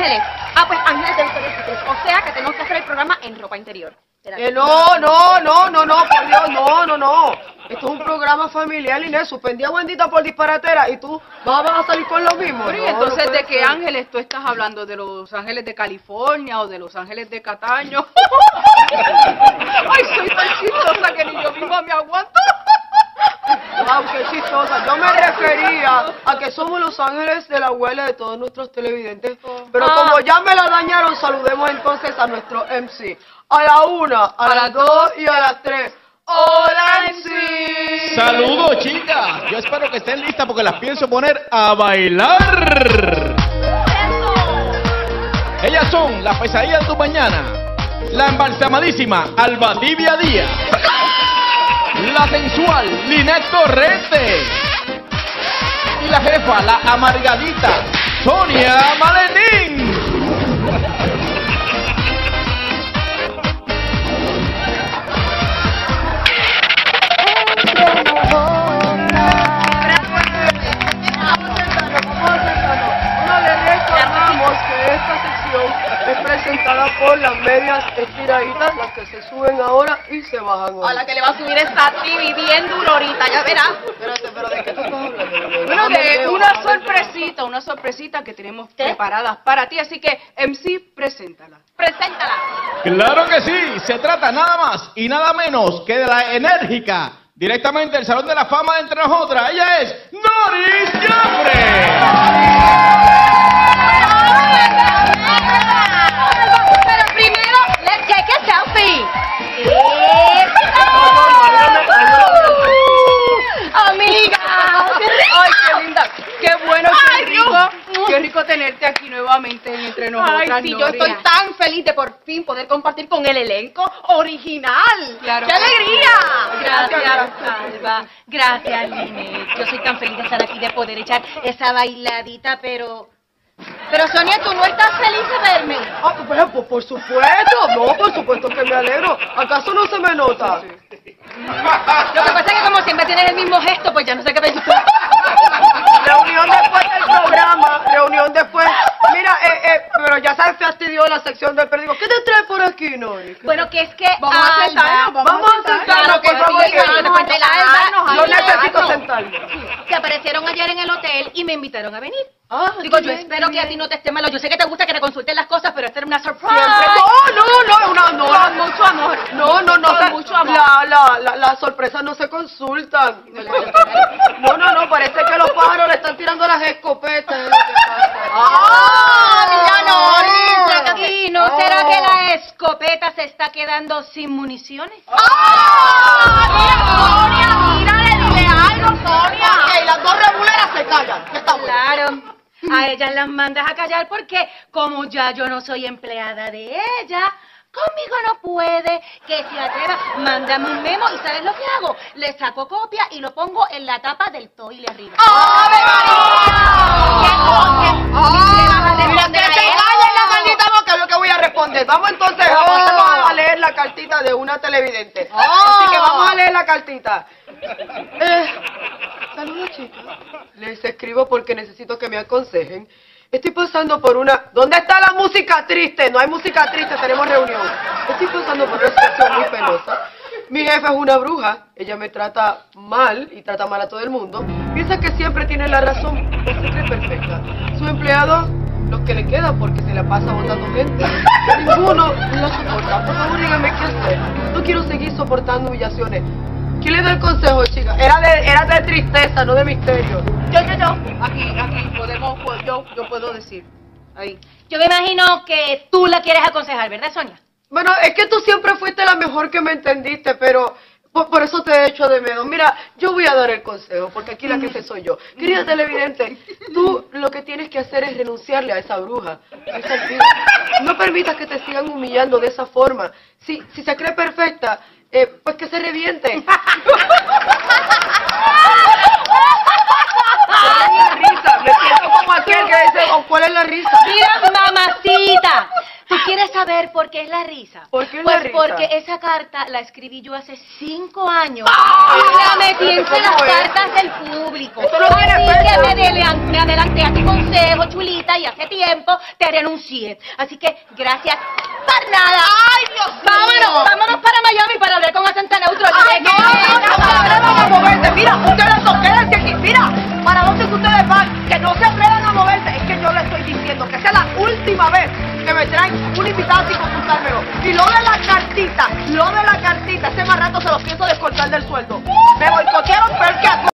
Ángeles. Ah, pues Ángeles de Victoria's Secret. O sea que tenemos que hacer el programa en ropa interior. No, por Dios, no. Esto es un programa familiar, Inés. Suspendí a Wendita por disparatera y tú vas a salir con lo mismo. Pero ¿y entonces de qué ángeles tú estás hablando? ¿De los ángeles de California o de los ángeles de Cataño? Ay, soy tan chistosa que ni yo misma me aguanto. Wow, qué chistosa. Yo me refería a que somos los ángeles de la abuela de todos nuestros televidentes. Pero como ya me la dañaron, saludemos entonces a nuestro MC. A la 1, a las 2 y a las 3. ¡Hola, MC! ¡Saludos, chicas! Yo espero que estén listas porque las pienso poner a bailar. Ellas son la pesadilla de tu mañana, la embalsamadísima Albatibia Díaz, la sensual Linet Torrente y la jefa, la amargadita Sonia Maletín. Es presentada por las medias estiraditas, las que se suben ahora y se bajan ahora. A la que le va a subir esta TV bien duro ahorita, ya verás. Espérate, pero ¿de qué tú estás hablando? Bueno, de una sorpresita que tenemos preparadas para ti, así que MC, preséntala. Preséntala. Claro que sí, se trata nada más y nada menos que de la enérgica, directamente del Salón de la Fama de entre nosotras. Ella es Noris Joffre. Pero primero, let's take a selfie. Amiga. Ay, qué linda. Qué bueno, qué rico tenerte aquí nuevamente entre nosotras. Ay, sí, yo estoy tan feliz de por fin poder compartir con el elenco original. Claro. ¡Qué alegría! Gracias, Alba. Gracias, Linet. Yo soy tan feliz de estar aquí, de poder echar esa bailadita, pero Sonia, ¿tú no estás feliz de verme? Ah, pues por supuesto, no, por supuesto que me alegro. ¿Acaso no se me nota? Lo que pasa es que como siempre tienes el mismo gesto, pues ya no sé qué pensar. Reunión después del programa, reunión después. Mira, pero ya se fastidió la sección del periódico. ¿Qué te trae por aquí, Nori? Bueno, que es que Vamos a sentarnos, Vamos a sentarnos, por favor. Yo necesito sentarme. que aparecieron ayer en el hotel y me invitaron a venir. Ah, Digo, qué yo bien, espero qué que a bien. ti no te esté malo. Yo sé que te gusta que te consulten las cosas, pero esta era una surprise. No, mucho amor. No, Con mucho amor. las sorpresas no se consultan. No, parece que los pájaros le están tirando las escopetas. Es lo que pasa. Mira, Nori, ¿y no será que la escopeta se está quedando sin municiones? Dile algo, Sonia. Ok, las dos reguleras se callan. Ya está bueno. Claro, a ellas las mandas a callar porque como ya yo no soy empleada de ella, conmigo no puede, que se atreva, mándame un memo y ¿sabes lo que hago? Le saco copia y lo pongo en la tapa del toile arriba. ¡Ave María! Mira, que se calle la maldita boca, es lo que voy a responder. Vamos entonces, vamos a leer la cartita de una televidente. Así que vamos a leer la cartita. Saludos, chicas. Les escribo porque necesito que me aconsejen. Estoy pasando por una... ¿Dónde está la música triste? No hay música triste, tenemos reunión. Estoy pasando por una situación muy penosa. Mi jefa es una bruja. Ella me trata mal y trata mal a todo el mundo. Piensa que siempre tiene la razón o se cree perfecta. Su empleado, los que le quedan porque se la pasa botando gente. Ninguno la soporta. Por favor, díganme qué hacer. No quiero seguir soportando humillaciones. ¿Quién le da el consejo, chica? Era de tristeza, no de misterio. Yo. Aquí podemos, yo puedo decir. Ahí. Yo me imagino que tú la quieres aconsejar, ¿verdad, Sonia? Bueno, es que tú siempre fuiste la mejor que me entendiste, pero por eso te he hecho de menos. Mira, yo voy a dar el consejo, porque aquí la que soy yo. Querida televidente, tú lo que tienes que hacer es renunciarle a esa bruja, a esa altiva. No permitas que te sigan humillando de esa forma. Si se cree perfecta, pues que se reviente. ¿Cuál es la risa? Me siento como aquel que dice, ¿cuál es la risa? Mira, mamacita, ¿tú quieres saber por qué qué es la risa? ¿Por qué pues la risa? porque esa carta la escribí yo hace 5 años. ¡Ah! Y la metí entre las ¿Cómo es? cartas del público. Esto no tiene Así fecha. que me adelanté a tu consejo, chulita, y hace tiempo te renuncié. Así que gracias por nada. ¡Ay, Dios mío! Vámonos para Miami para hablar con acento neutro. ¡Ay, no! ¡No se atrevan a moverse! Mira, ustedes dos, quédense aquí. Mira, ¿para dónde que ustedes van? Que no se atrevan a moverse. Es que yo les estoy diciendo que esa es la última vez que me traen un invitado sin consultármelo. Y lo de la cartita, ese más rato se los pienso descortar del sueldo. Me boicotearon peor que a